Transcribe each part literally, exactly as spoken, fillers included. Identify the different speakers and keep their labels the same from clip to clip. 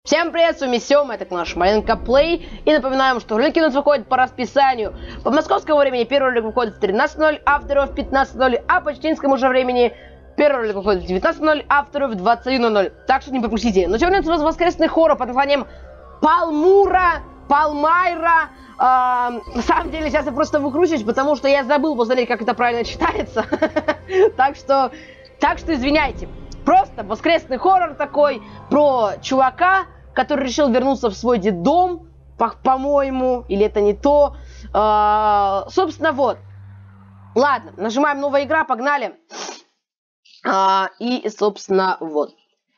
Speaker 1: Всем привет, с вами Сёма, это наш маленько плей. И напоминаем, что ролики у нас выходят по расписанию. По московскому времени первый ролик выходит в тринадцать ноль, а второй в пятнадцать ноль, а по чеченскому же времени первый ролик выходит в девятнадцать ноль, а второй в двадцать один ноль. Так что не пропустите. Но сегодня у нас воскресный хоррор под названием Палмура, Палмайра. А, на самом деле сейчас я просто выкручиваюсь, потому что я забыл посмотреть, как это правильно читается. Так что, так что извиняйте. Просто воскресный хоррор такой про чувака, который решил вернуться в свой детдом, по-моему, или это не то. А, собственно, вот. Ладно, нажимаем новая игра, погнали. А, и, собственно, вот.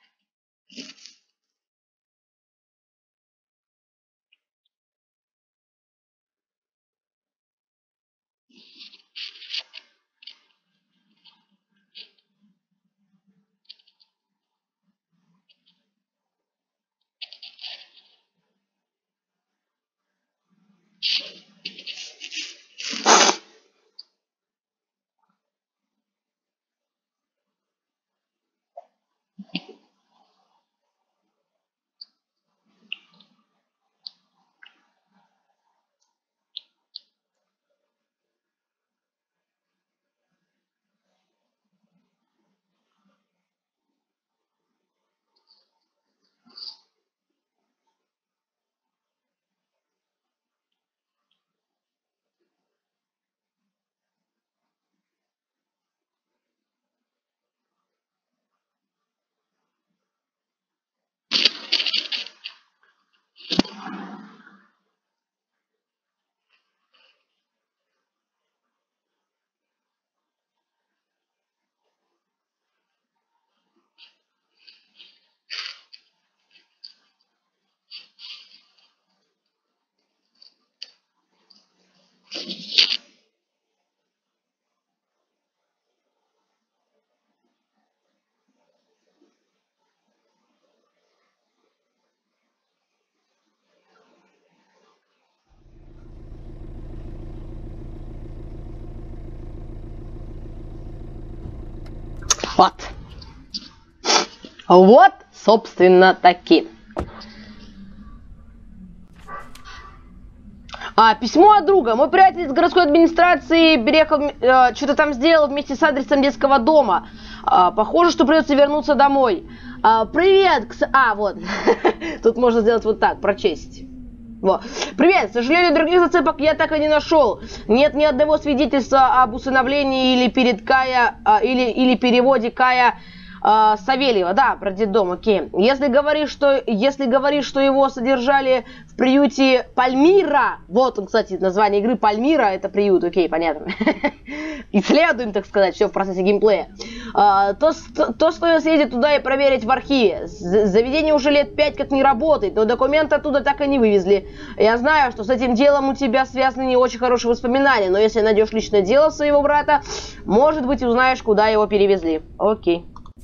Speaker 1: Вот. Вот, собственно, таки. А, письмо от друга. Мой приятель из городской администрации приехал, э, что-то там сделал вместе с адресом детского дома. А, похоже, что придется вернуться домой. А, привет, кс... А, вот. Тут можно сделать вот так, прочесть. Вот. Привет, к сожалению, других зацепок я так и не нашел. Нет ни одного свидетельства об усыновлении или перед Кая, а, или, или переводе Кая а, Савельева. Да, про детдом, окей. Если говоришь, что, если говоришь, что его содержали в приюте Пальмира, вот он, кстати, название игры Пальмира, это приют, окей, понятно. Исследуем, так сказать, все в процессе геймплея. А, то, то стоит съездить туда и проверить в архиве. Заведение уже лет пять как не работает, но документы оттуда так и не вывезли. Я знаю, что с этим делом у тебя связаны не очень хорошие воспоминания, но если найдешь личное дело своего брата, может быть, узнаешь, куда его перевезли. Окей.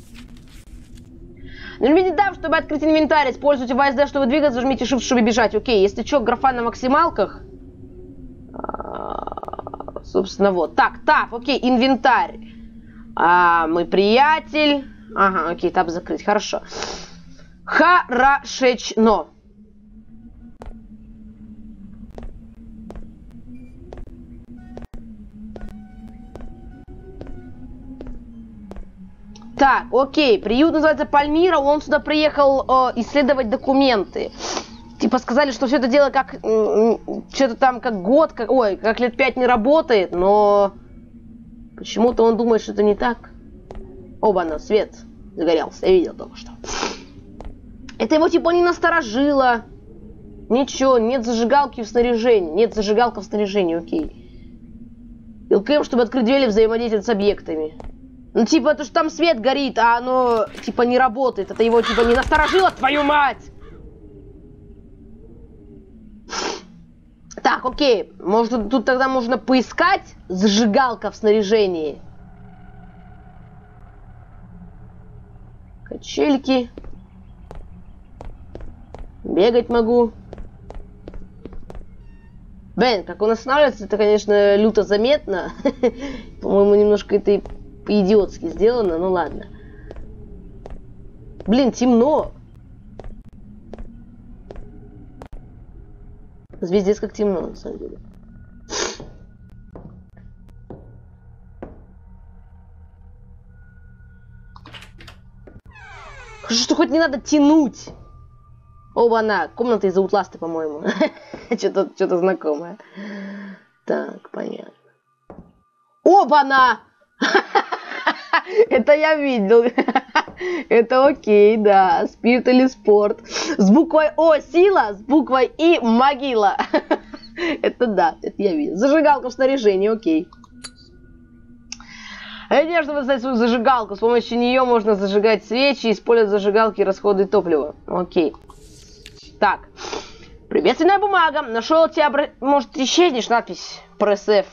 Speaker 1: Нажмите Tab, чтобы открыть инвентарь. Используйте ви эс ди, чтобы двигаться, жмите Shift, чтобы бежать. Окей, если что, графа на максималках. А, собственно, вот. Так, Tab, окей, инвентарь. А, мой приятель. Ага, окей, Tab закрыть, хорошо. Хорошечно. Так, окей, приют называется Пальмира, он сюда приехал э, исследовать документы. Типа сказали, что все это дело как, э, что-то там как год, как, ой, как лет пять не работает, но почему-то он думает, что это не так. Оба-на, свет загорелся, я видел только что. Это его типа не насторожило. Ничего, нет зажигалки в снаряжении, нет зажигалка в снаряжении, окей. ЛКМ, чтобы открыть двери, взаимодействовать с объектами. Ну, типа, то, что там свет горит, а оно, типа, не работает. Это его, типа, не насторожило, твою мать! Так, окей. Может, тут тогда можно поискать зажигалка в снаряжении. Качельки. Бегать могу. Блин, как он останавливается, это, конечно, люто заметно. По-моему, немножко это... по-идиотски сделано, ну ладно. Блин, темно. Звездец как темно, на самом деле. Что хоть не надо тянуть. Оба-на, комната из Outlast, по-моему. Что-то что-то знакомое. Так, понятно. Оба-на! Это я видел. Это окей, да. Спирт или спорт. С буквой О сила, с буквой И могила. Это да, это я видел. Зажигалка в снаряжении, окей. Одежда выставить свою зажигалку. С помощью нее можно зажигать свечи, использовать зажигалки и расходы топлива. Окей. Так. Приветственная бумага. Нашел тебя... Обра... Может, исчезнешь? Надпись. Пресс F.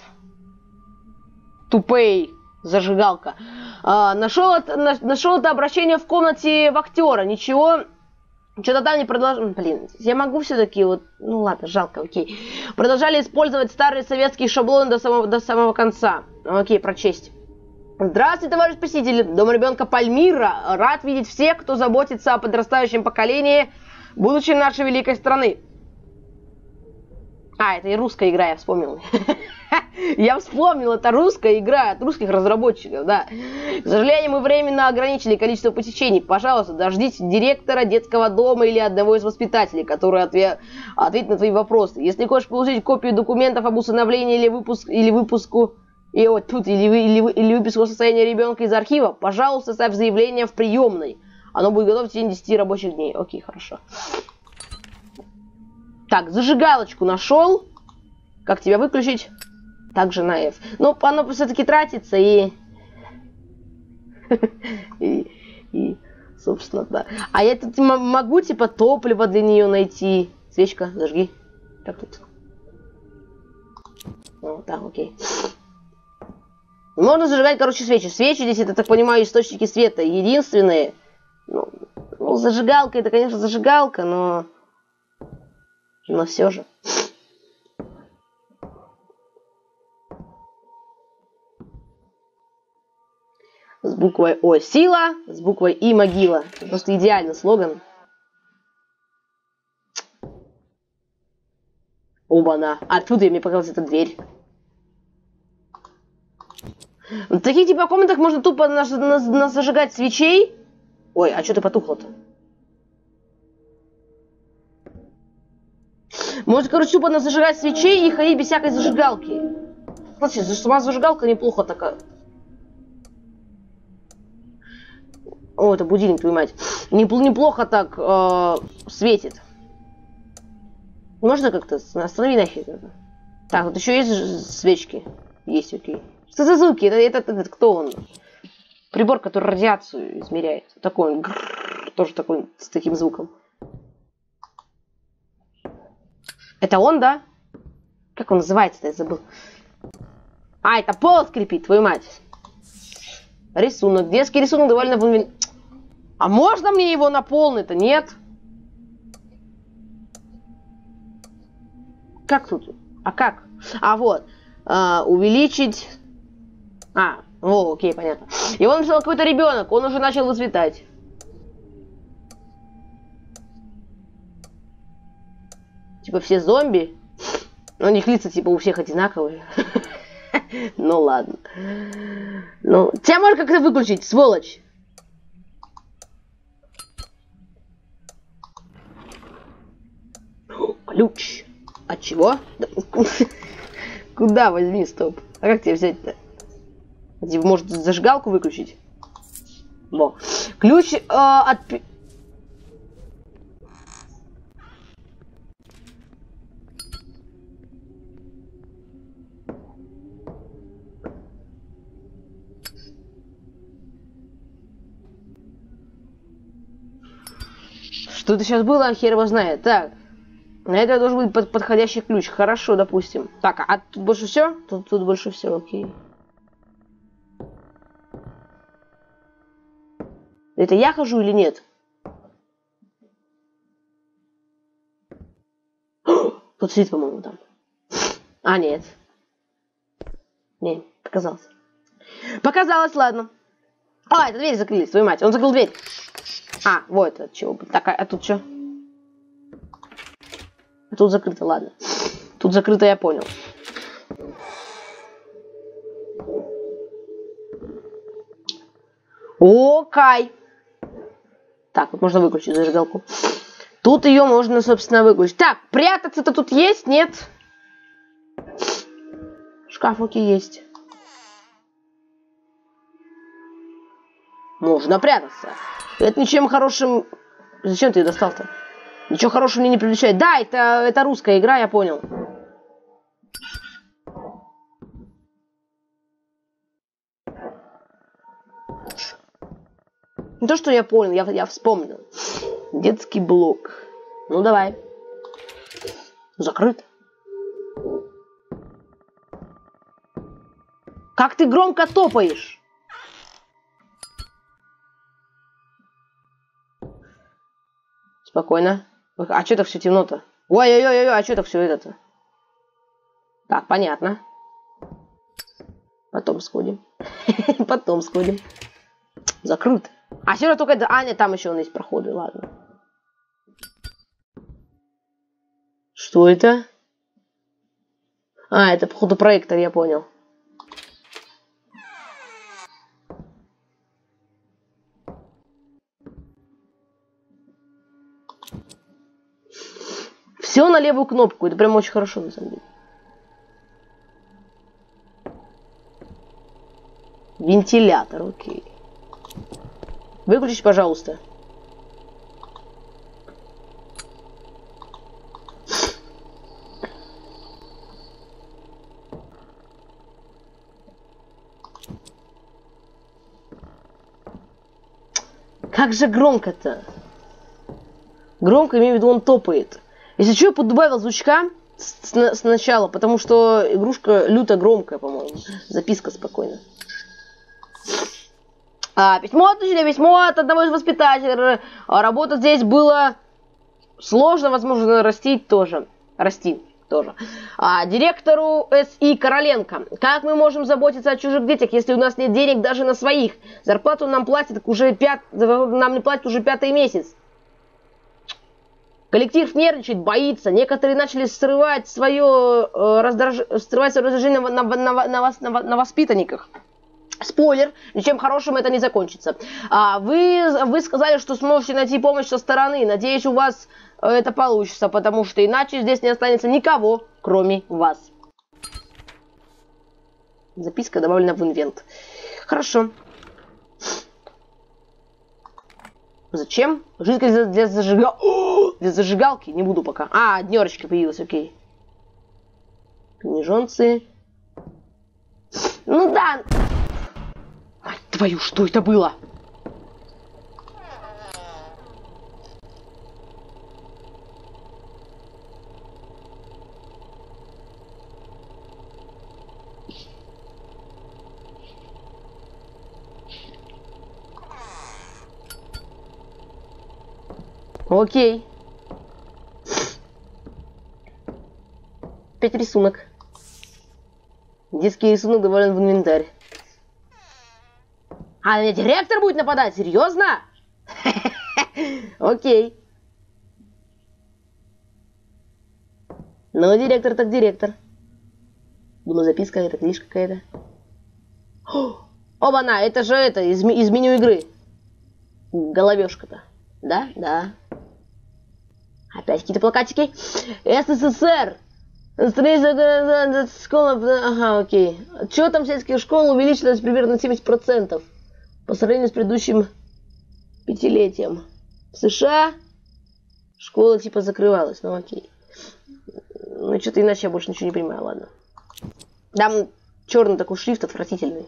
Speaker 1: Тупей. Зажигалка. А, нашел, это, на, нашел это обращение в комнате вахтера. Ничего. Что-то там не продолжал. Блин, я могу все-таки вот... Ну ладно, жалко, окей. Продолжали использовать старые советские шаблоны до самого, до самого конца. Окей, прочесть. Здравствуйте, товарищ посетитель. Дом ребенка Пальмира. Рад видеть всех, кто заботится о подрастающем поколении будущей нашей великой страны. А, это и русская игра, я вспомнил. Я вспомнил, это русская игра от русских разработчиков, да. К сожалению, мы временно ограничили количество посещений. Пожалуйста, дождитесь директора детского дома или одного из воспитателей, который отве... ответит на твои вопросы. Если хочешь получить копию документов об усыновлении или, выпуск... или выпуску... И вот тут, или, или, или выписку состояния ребенка из архива, пожалуйста, ставь заявление в приемной. Оно будет готово в течение десяти рабочих дней. Окей, хорошо. Так, зажигалочку нашел. Как тебя выключить? Также на F. Ну, оно все-таки тратится и... и... И, собственно, да. А я тут могу, типа, топливо для нее найти. Свечка, зажги. Как тут? О, так, окей. Можно зажигать, короче, свечи. Свечи здесь, это, так понимаю, источники света. Единственные. Ну, ну, зажигалка, это, конечно, зажигалка, но... Но все же. С буквой О сила, с буквой И могила. Это просто идеальный слоган. Оба-на. Откуда мне показалась эта дверь? В таких типа комнатах можно тупо на, на, на зажигать свечей. Ой, а что ты потухло-то? Можно, короче, тупо на зажигать свечей и ходить без всякой зажигалки. Слушай, сама зажигалка неплохо такая. О, это будильник, твою мать. Неплохо так э, светит. Можно как-то останови нахер. Так, вот еще есть свечки. Есть, окей. Что за звуки? Это, это, это, это кто он? Прибор, который радиацию измеряет. Такой он. Грррр, тоже такой, с таким звуком. Это он, да? Как он называется-то, я забыл. А, это пол скрипит, твою мать. Рисунок. Детский рисунок довольно... А можно мне его на полный-то? Нет? Как тут? А как? А, вот. А, увеличить... А, о, окей, понятно. Его написал какой-то ребенок, он уже начал выцветать. Типа все зомби. У них лица типа у всех одинаковые. Ну ладно. Ну, тебя можно как-то выключить, сволочь. Ключ. От чего? Куда возьми, стоп. А как тебе взять-то? Может, зажигалку выключить? Во. Ключ э, от... Что это сейчас было, хер его знает. Так. На это должен быть под подходящий ключ. Хорошо, допустим. Так, а тут больше все? Тут, тут больше все, окей. Это я хожу или нет? Тут сидит, по-моему, там. А, нет. Не, показалось. Показалось, ладно. А, это дверь закрылись, твою мать. Он закрыл дверь. А, вот от чего. Так, а, а тут что? А тут закрыто, ладно. Тут закрыто, я понял. Окей. Так, вот можно выключить зажигалку. Тут ее можно, собственно, выключить. Так, прятаться-то тут есть? Нет? Шкаф, окей, есть. Можно прятаться. Это ничем хорошим... Зачем ты ее достал-то? Ничего хорошего мне не привлечает. Да, это, это русская игра, я понял. Не то, что я понял, я, я вспомнил. Детский блок. Ну, давай. Закрыт. Как ты громко топаешь? Спокойно. А что так все темно-то? Ой-ой-ой, а что так все это-то? Так, понятно. Потом сходим. Потом сходим. Закрыто. А все равно только это... А, нет, там еще у нас есть проходы, ладно. Что это? А, это, походу, проектор, я понял. Все на левую кнопку. Это прям очень хорошо, на самом деле. Вентилятор, окей. Выключите, пожалуйста. Как же громко-то? Громко, имею в виду, он топает. Если что, я поддубавил звучка с сначала, потому что игрушка люто громкая, по-моему. Записка спокойно. А, письмо от учителя, письмо от одного из воспитателей. Работа здесь было сложно, возможно, растить тоже. Расти тоже. А, директору эс и Короленко. Как мы можем заботиться о чужих детях, если у нас нет денег даже на своих? Зарплату нам платят уже пят... нам не платят уже пятый месяц. Коллектив нервничает, боится. Некоторые начали срывать свое э, раздраж... срывать свое раздражение на, на, на, на, на, на воспитанниках. Спойлер, ничем хорошим это не закончится. А, вы, вы сказали, что сможете найти помощь со стороны. Надеюсь, у вас это получится, потому что иначе здесь не останется никого, кроме вас. Записка добавлена в инвент. Хорошо. Зачем? Жидкость для, для, зажига... для зажигалки? Не буду пока. А, днерочка появилась, окей. Книжонцы. Ну да. Мать твою, что это было? Окей. Пять рисунок. Детский рисунок добавлен в инвентарь. А на меня директор будет нападать? Серьезно? Окей. Ну, директор так директор. Думаю, записка это книжка какая-то. Оба-на, это же это, из, из меню игры. Головешка-то. Да? Да. Опять какие-то плакатики. СССР. Школа. Ага, окей. Что там сельских школ увеличилось примерно на семьдесят процентов по сравнению с предыдущим пятилетием. В США школа типа закрывалась. Ну окей. Ну что-то иначе я больше ничего не понимаю, ладно. Там черный такой шрифт отвратительный.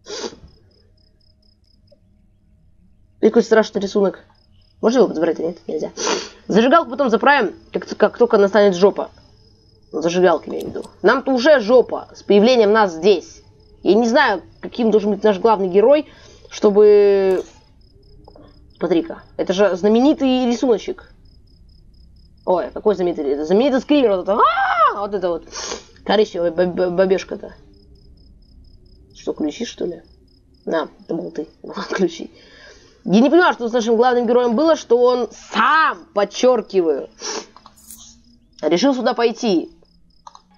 Speaker 1: И какой страшный рисунок. Можно его подбирать? Нет, нельзя. Зажигалку потом заправим, как, как только настанет жопа. Зажигалка, имею в виду. Нам-то уже жопа с появлением нас здесь. Я не знаю, каким должен быть наш главный герой, чтобы... Смотри-ка, это же знаменитый рисуночек. Ой, какой знаменитый? Это знаменитый скример. Вот это, а-а-а! Вот это вот коричневая бабешка-то. Что, ключи, что ли? На, это болты. Ключи. Я не понимаю, что с нашим главным героем было, что он сам, подчеркиваю, решил сюда пойти.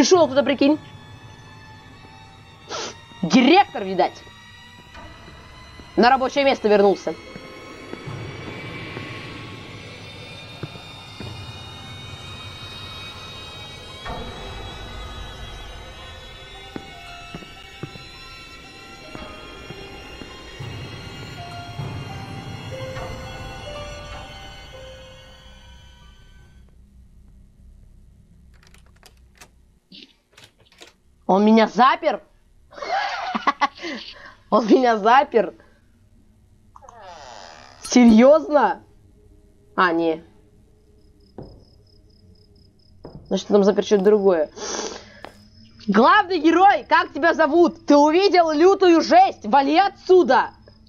Speaker 1: Пришел кто-то, прикинь. Директор, видать. На рабочее место вернулся. Он меня запер? Он меня запер? Серьезно? А, не. Значит, там запер что-то другое. Главный герой, как тебя зовут? Ты увидел лютую жесть? Вали отсюда!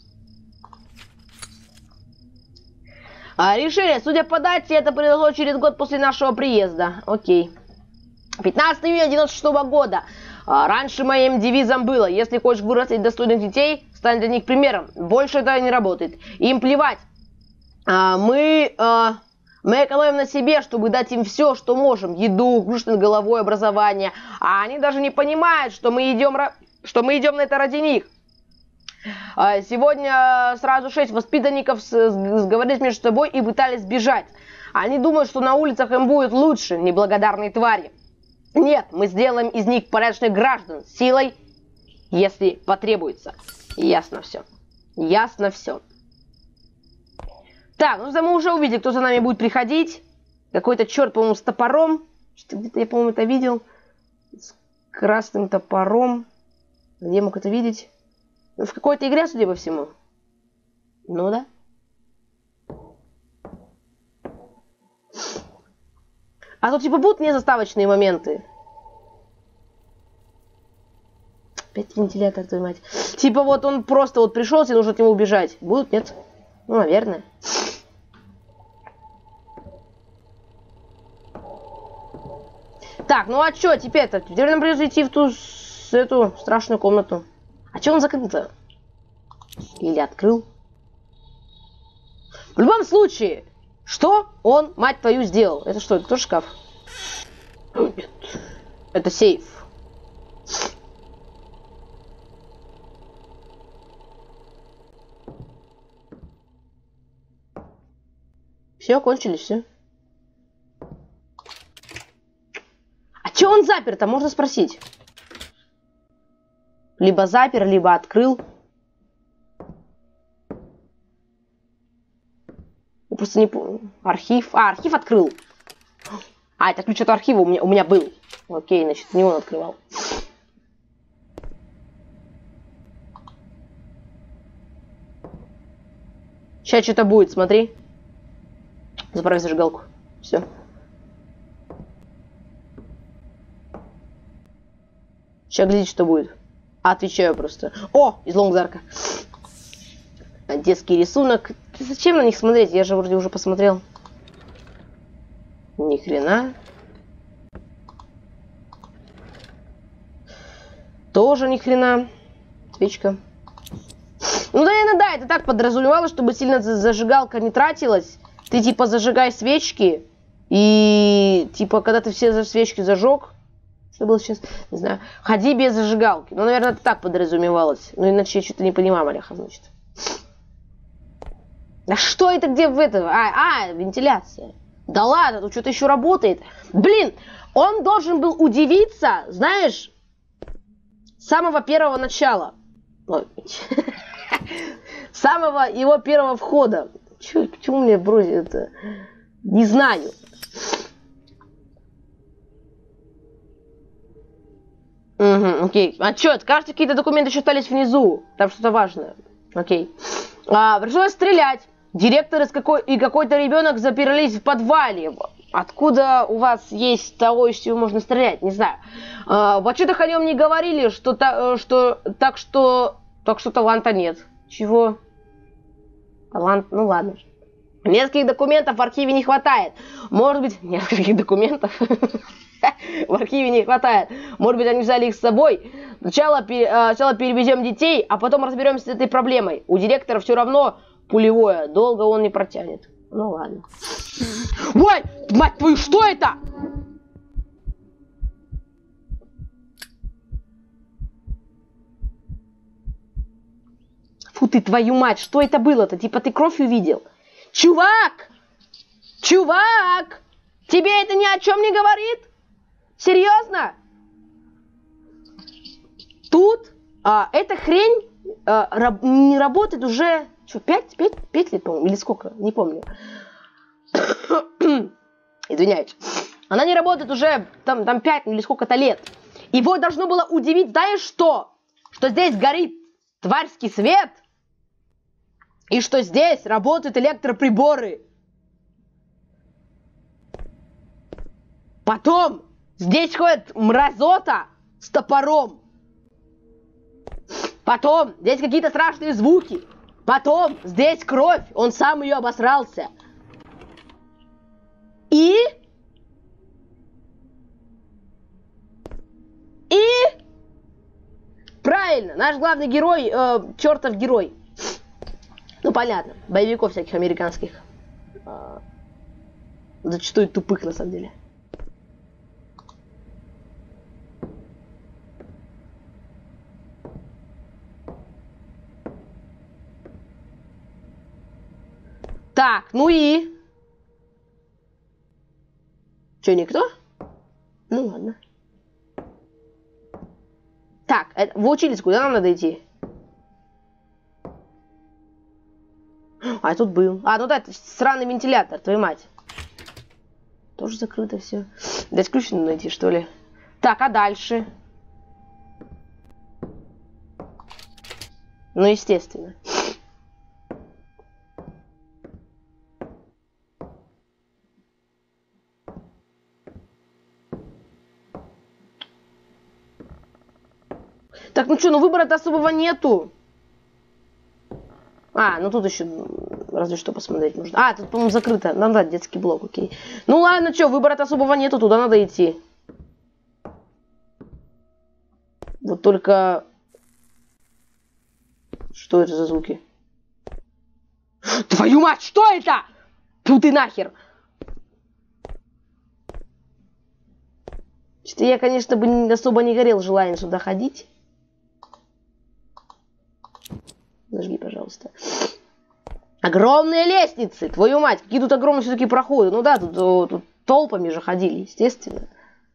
Speaker 1: А, решение. Судя по дате, это произошло через год после нашего приезда. Окей. пятнадцатого июня девяносто шестого года. А, раньше моим девизом было: если хочешь вырастить достойных детей, стань для них примером. Больше это не работает. Им плевать. А, мы, а, мы экономим на себе, чтобы дать им все, что можем. Еду, крышу над головой, образование. А они даже не понимают, что мы идем, что мы идем на это ради них. А, сегодня сразу шесть воспитанников сговорились между собой и пытались сбежать. Они думают, что на улицах им будет лучше, неблагодарные твари. Нет, мы сделаем из них порядочных граждан силой, если потребуется. Ясно все. Ясно все. Так, ну мы уже увидели, кто за нами будет приходить. Какой-то черт, по-моему, с топором. Где-то я, по-моему, это видел. С красным топором. Где я мог это видеть? Ну, в какой-то игре, судя по всему. Ну да. А тут типа будут незаставочные моменты. Опять вентилятор, твою мать. Типа вот он просто вот пришел, тебе нужно от него убежать. Будут, нет? Ну, наверное. Так, ну а что теперь-то? Теперь нам придется идти в ту с, эту страшную комнату. А что он закрыт-то? Или открыл? В любом случае, что он, мать твою, сделал? Это что, это тоже шкаф? Нет. Это сейф. Все, кончились, все. А че он запер-то? Можно спросить. Либо запер, либо открыл. Я просто не помню. Архив. А, архив открыл. А, это ключ от архива у меня, у меня был. Окей, значит, не он открывал. Сейчас что-то будет, смотри. Заправь зажигалку. Все. Сейчас глядите, что будет. Отвечаю просто. О, из лонгдарка. Детский рисунок. Зачем на них смотреть? Я же вроде уже посмотрел. Ни хрена. Тоже ни хрена. Свечка. Ну, наверное, да, это так подразумевалось, чтобы сильно зажигалка не тратилась. Ты, типа, зажигай свечки. И, типа, когда ты все свечки зажег... Что было сейчас? Не знаю. Ходи без зажигалки. Ну, наверное, это так подразумевалось. Ну, иначе я что-то не понимаю, Аляха, значит. А что это, где в этом? А, а, вентиляция. Да ладно, тут что-то еще работает. Блин, он должен был удивиться, знаешь, с самого первого начала. Ой, с самого его первого входа. Чё, почему мне бросит это? Не знаю. Угу, окей. Отчет. Кажется, какие-то документы еще остались внизу. Там что-то важное. Окей. А, пришлось стрелять. Директор из какой... и какой-то ребенок заперлись в подвале. Откуда у вас есть того, из чего можно стрелять? Не знаю. А, в отчетах о нем не говорили, что, та, что так что... Так что таланта нет. Чего? Талант... Ну ладно. Нескольких документов в архиве не хватает. Может быть... Нескольких документов... В архиве не хватает. Может быть, они взяли их с собой. Сначала, сначала перевезем детей, а потом разберемся с этой проблемой. У директора все равно пулевое. Долго он не протянет. Ну ладно. Ой, мать твою, что это? Фу ты, твою мать, что это было-то? Типа ты кровь увидел? Чувак! Чувак! Тебе это ни о чем не говорит? Серьезно? Тут а, эта хрень а, раб, не работает уже... Что, пять, пять, пять лет, по-моему, или сколько? Не помню. Извиняюсь. Она не работает уже там, там пять или сколько-то лет. Его должно было удивить, знаешь что? Что здесь горит тварский свет, и что здесь работают электроприборы. Потом здесь ходит мразота с топором. Потом здесь какие-то страшные звуки. Потом здесь кровь, он сам ее обосрался. И... И... Правильно, наш главный герой, э, чертов герой. Ну, понятно, боевиков всяких американских. Э, зачастую тупых, на самом деле. Так, ну и... Че, никто? Ну, ладно. Так, это, в учились, куда нам надо идти? А, тут был. А, ну да, это сраный вентилятор, твою мать. Тоже закрыто все. Дать ключ надо найти, что ли? Так, а дальше? Ну, естественно. Так, ну что, ну выбора-то особого нету. А, ну тут еще разве что посмотреть нужно. А, тут, по-моему, закрыто. Нам дать детский блок, окей. Ну ладно, что, выбора-то особого нету, туда надо идти. Вот только... Что это за звуки? Твою мать, что это? Тьфу ты нахер. Что-то я, конечно, бы особо не горел желанием сюда ходить. Зажги, пожалуйста. Огромные лестницы, твою мать. Какие тут огромные все-таки проходы. Ну да, тут, тут толпами же ходили, естественно.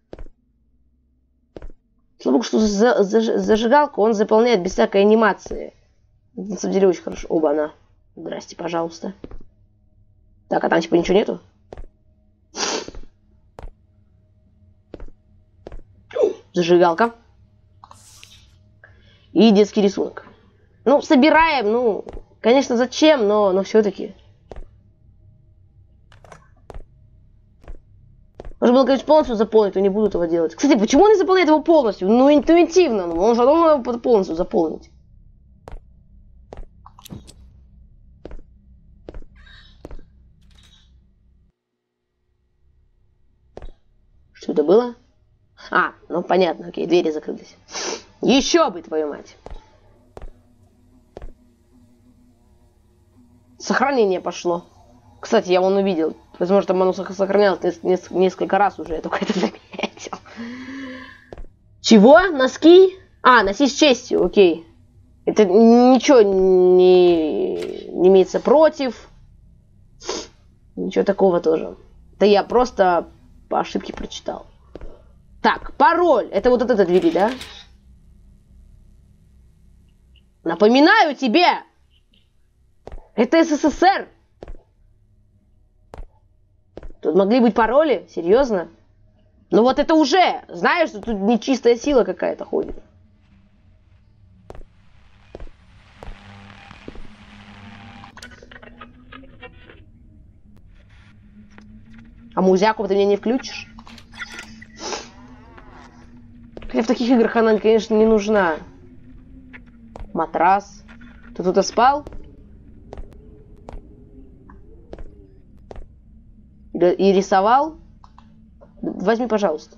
Speaker 1: Слава богу, что за, за, зажигалку он заполняет без всякой анимации. На самом деле очень хорошо. Оба, она. Здрасте, пожалуйста. Так, а там типа ничего нету? Зажигалка. И детский рисунок. Ну, собираем, ну, конечно, зачем, но, но все-таки. Можно было, конечно, полностью заполнить, но не буду этого делать. Кстати, почему он не заполняет его полностью? Ну, интуитивно, ну, он же должен его полностью заполнить. Что это было? А, ну, понятно, окей, двери закрылись. Еще бы, твою мать. Сохранение пошло. Кстати, я вон увидел. Возможно, там оно сохранялось несколько раз уже. Я только это заметил. Чего? Носки? А, носи с честью, окей. Это ничего не, не имеется против. Ничего такого тоже. Это я просто по ошибке прочитал. Так, пароль. Это вот от этой двери, да? Напоминаю тебе! Это СССР! Тут могли быть пароли? Серьезно? Ну вот это уже! Знаешь, что тут нечистая сила какая-то ходит. А музяку ты мне не включишь? Хотя в таких играх она, конечно, не нужна. Матрас. Ты тут спал? И рисовал? Возьми, пожалуйста.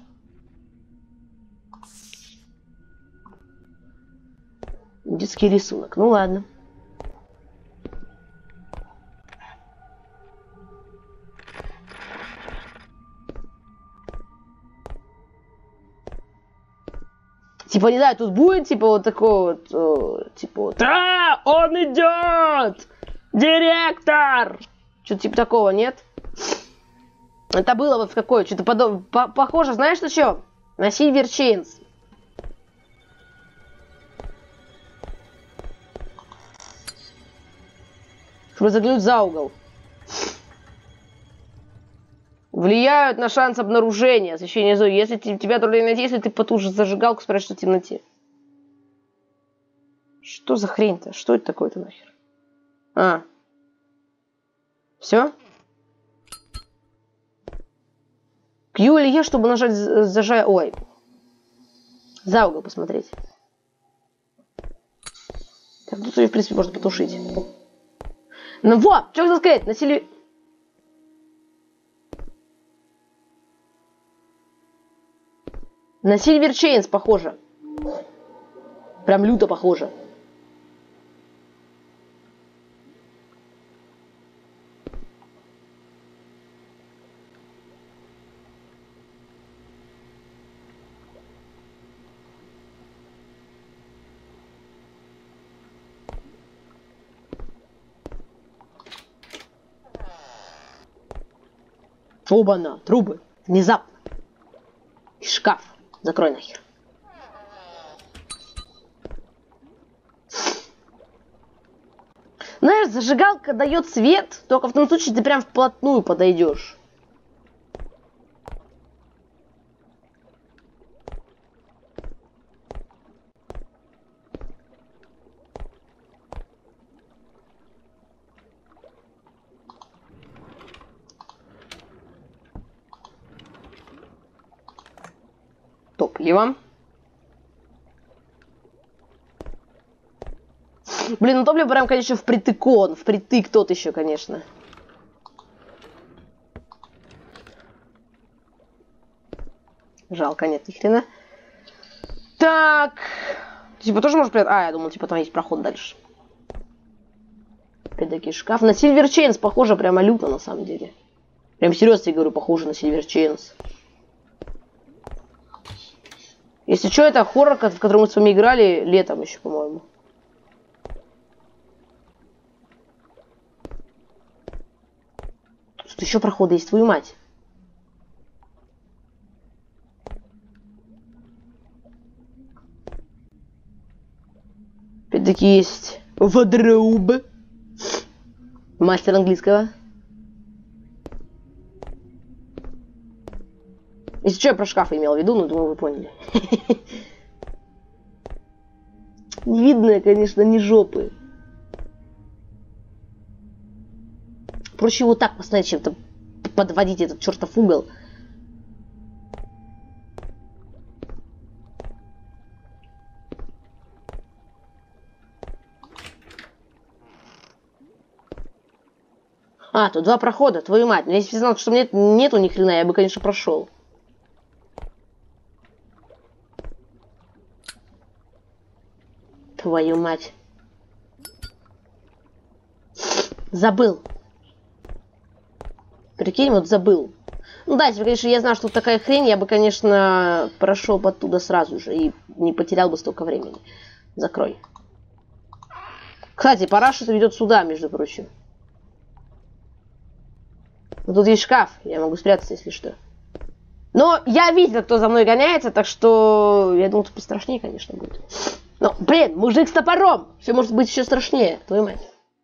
Speaker 1: Детский рисунок. Ну ладно. Типа, не знаю, тут будет, типа, вот такой вот, э, типа, вот, а, он идет! Директор! Что-то типа такого, нет? Это было вот в какой, что-то подобное, по похоже, знаешь, на что? На Silver Chains. Чтобы заглянуть за угол. Влияют на шанс обнаружения, освещение зоны. Если тебя трудно найти, если ты потушишь зажигалку, спрячешься в темноте. Что за хрень-то? Что это такое-то нахер? А. Все? Q или E, чтобы нажать зажать... Ой. За угол посмотреть. Так, тут ее, в принципе, можно потушить. Ну вот, что хотел сказать, на Сильвер... На Silver Chains похоже. Прям люто похоже. Оба-на, трубы. Внезапно. И шкаф. Закрой нахер. Знаешь, зажигалка дает свет, только в том случае ты прям вплотную подойдешь. Топливо. Блин, ну топливо прям, конечно, впритык он. Впритык тот еще, конечно. Жалко, нет, ни хрена. Так. Типа тоже может... А, я думал, типа там есть проход дальше. Опять-таки шкаф. На Silver Chains похоже прямо люто, на самом деле. Прям серьезно я говорю, похоже на Silver Chains. Если что, это хоррор, в котором мы с вами играли летом еще, по-моему. Тут еще проходы есть, твою мать. Опять-таки есть wardrobe. Мастер английского. Если что, я про шкаф имел в виду, но думаю, вы поняли. Не видно, конечно, ни жопы. Проще вот так поставить, чем-то подводить этот чертов угол. А, тут два прохода, твою мать. Если бы я знал, что нет, нету ни хрена, я бы, конечно, прошел. Твою мать. Забыл. Прикинь, вот забыл. Ну да, если бы, конечно, я знал, что тут такая хрень, я бы, конечно, прошел оттуда сразу же и не потерял бы столько времени. Закрой. Кстати, парашют ведет сюда, между прочим. Но тут есть шкаф, я могу спрятаться, если что. Но я видел, кто за мной гоняется, так что я думал, тут пострашнее, конечно, будет. Но, блин, мужик с топором! Все может быть еще страшнее, твою мать.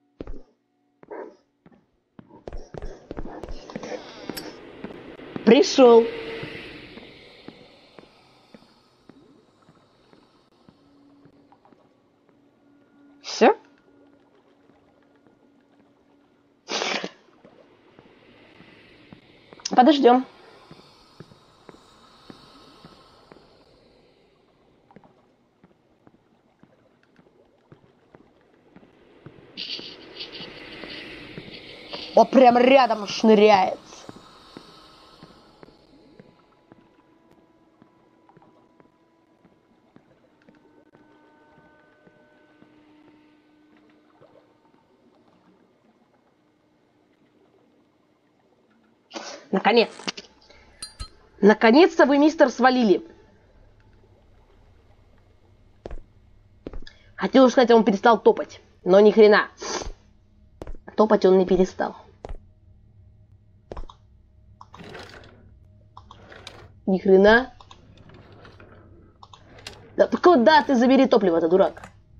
Speaker 1: Пришел. Все? Подождем. О, прям рядом шныряет. Наконец. Наконец-то вы, мистер, свалили. Хотел сказать, он перестал топать. Но ни хрена. Топать он не перестал. Ни хрена. Да куда ты забери топливо-то, дурак?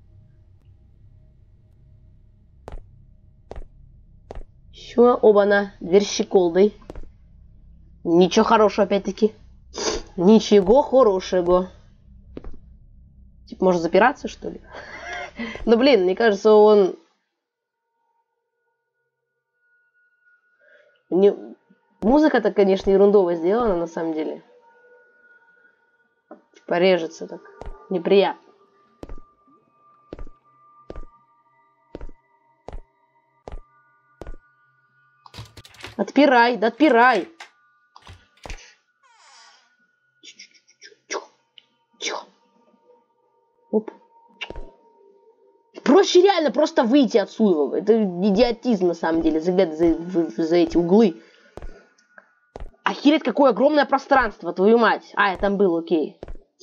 Speaker 1: Еще оба-на. Дверь щеколдой. Ничего хорошего, опять-таки. Ничего хорошего. Типа, может запираться, что ли? Ну, блин, мне кажется, он... Не... Музыка-то, конечно, ерундово сделана, на самом деле. Типа, режется так. Неприятно. Отпирай, да отпирай. Оп. Проще реально просто выйти отсюда. Это идиотизм, на самом деле, заглядывать за, за эти углы. Охереть, какое огромное пространство, твою мать. А, я там был, окей.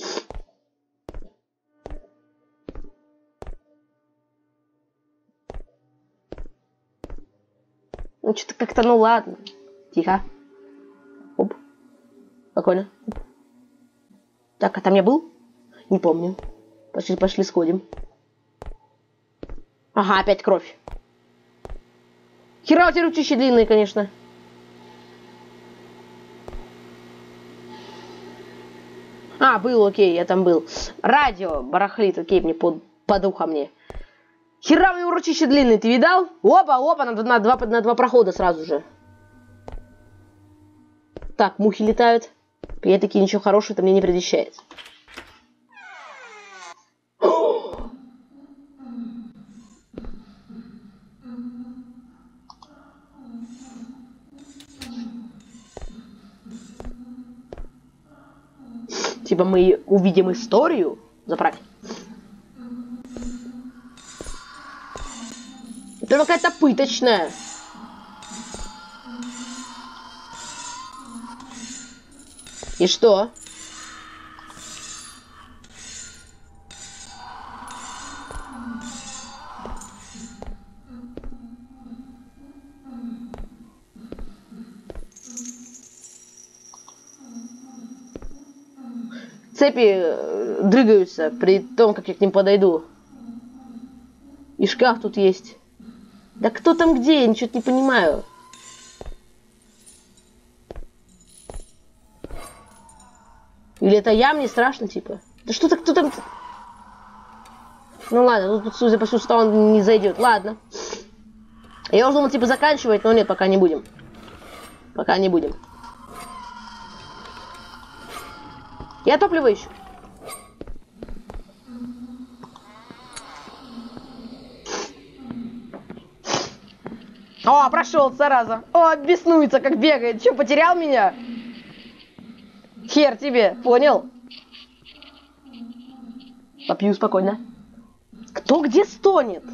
Speaker 1: Ну, что-то как-то, ну ладно. Тихо. Оп. Спокойно. Оп. Так, а там я был? Не помню. Пошли, пошли, сходим. Ага, опять кровь. Хера у тебя ручищи длинные, конечно. А, был, окей, я там был. Радио барахлит, окей, мне под, под ухо мне. Хера у него ручищи длинные, ты видал? Опа, опа, на, на, два, на два прохода сразу же. Так, мухи летают. Я такие, ничего хорошего-то мне не предвещает. Типа мы увидим историю. Заправь. Это какая-то пыточная. И что? Цепи дрыгаются при том, как я к ним подойду. И шкаф тут есть. Да кто там где? Я ничего не понимаю. Или это я, мне страшно, типа? Да что-то кто там... Ну ладно, тут, судя по всему, он не зайдет. Ладно. Я уже думал, типа, заканчивать, но нет, пока не будем. Пока не будем. Я топливо ищу. О, прошел, зараза. О, беснуется, как бегает. Че, потерял меня? Хер тебе, понял? Попью спокойно. Кто где стонет?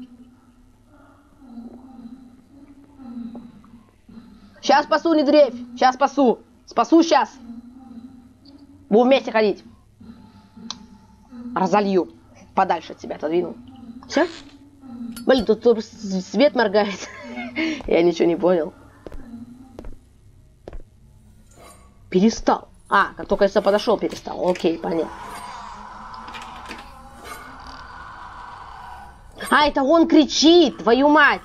Speaker 1: Сейчас спасу, не дрейфь. Сейчас спасу. Спасу сейчас. Будем вместе ходить. Разолью. Подальше от тебя отодвину. Все? Блин, тут, тут свет моргает. Я ничего не понял. Перестал. А, как только я подошел, перестал. Окей, понятно. А, это он кричит, твою мать.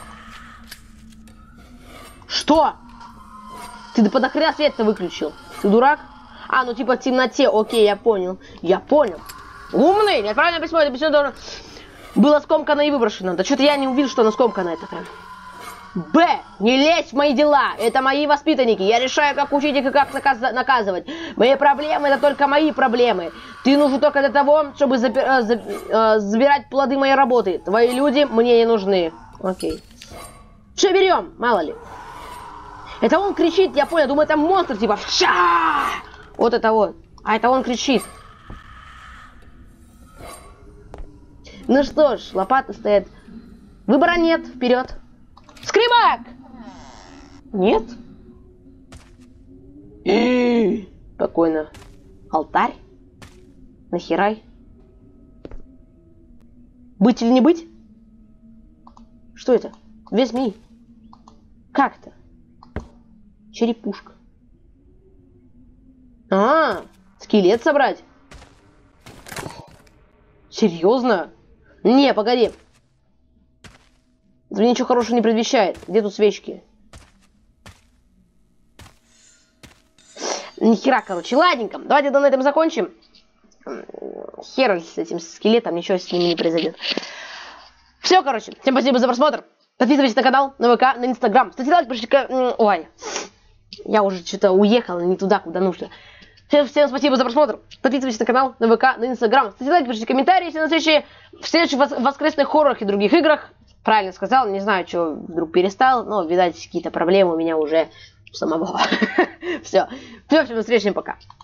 Speaker 1: Что? Ты по нахрена свет-то выключил? Ты дурак? А, ну типа в темноте. Окей, я понял. Я понял. Умный. Неотправленное письмо. Это письмо должно... было скомкано и выброшено. Да что-то я не увидел, что оно скомкано это прям. Б. Не лезь в мои дела. Это мои воспитанники. Я решаю, как учить их и как наказ... наказывать. Мои проблемы — это только мои проблемы. Ты нужен только для того, чтобы запи... э, за... э, забирать плоды моей работы. Твои люди мне не нужны. Окей. Что берем? Мало ли. Это он кричит, я понял. Думаю, это монстр типа. Ша! Вот это вот. А это он кричит. Ну что ж, лопаты стоят. Выбора нет. Вперед. Скребак! Нет? И спокойно. Алтарь? Нахерай? Быть или не быть? Что это? Возьми. Как это? Черепушка. А, скелет собрать? Серьезно? Не, погоди. Это ничего хорошего не предвещает. Где тут свечки? Нихера, короче. Ладненько. Давайте на этом закончим. Хер с этим скелетом, ничего с ним не произойдет. Все, короче. Всем спасибо за просмотр. Подписывайтесь на канал, на ВК, на Инстаграм. Ставьте лайк, пишите... Ой. Я уже что-то уехала не туда, куда нужно. Всем, всем спасибо за просмотр. Подписывайтесь на канал, на ВК, на Инстаграм. Ставьте лайк, пишите комментарии. Если на следующие, в следующих вос воскресных хоррорах и других играх. Правильно сказал, не знаю, что вдруг перестал. Но, видать, какие-то проблемы у меня уже самого. Все. Все, всем до встречи, пока.